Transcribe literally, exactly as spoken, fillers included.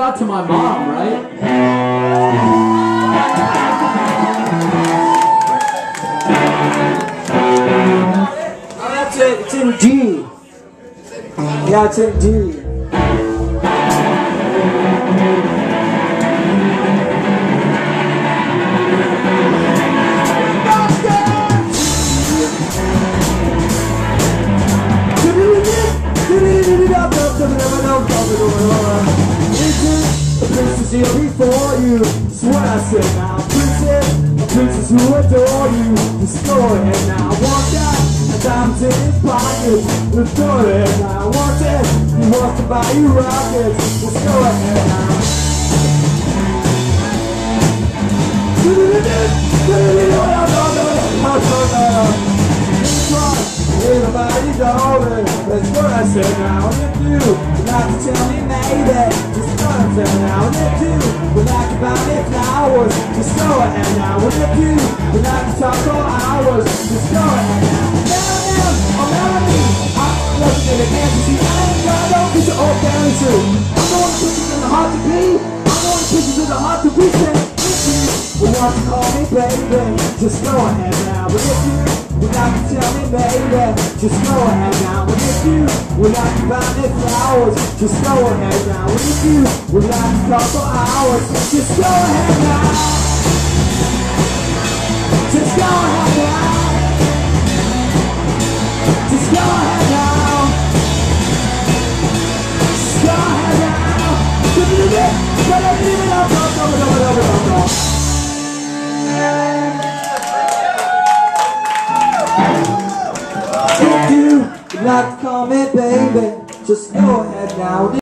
out to my mom, right? Oh, that's it. It's in D. Yeah, it's in D. Here before you, that's what I said now. Princess, a princess who adore you. Just go ahead now, want that? A diamond in his pocket. Just go ahead now, want it? He wants to buy you rockets. Just go ahead now. Everybody darling, that's what I said now. And if you would like to tell me maybe, just go ahead now. And if you would like to buy me flowers, just go ahead now. And if you would like to talk for hours, just go ahead now. Now, now, oh Melanie, I'm looking at the cancer. See, I ain't got no get your old family too. I'm going to pictures in the heart to be. I'm going to pictures in the heart to be. If you would want to call me baby, just go ahead now. But if you would like to tell me baby, just go ahead now. And if you would like to buy me flowers, just go ahead now. And if you would like to talk for hours, just go ahead now. Just go ahead now. Just go ahead now. Just go ahead now. Give me the but I leave it up, up, up, up, up, up, up. If you would like to call me baby, just go ahead now.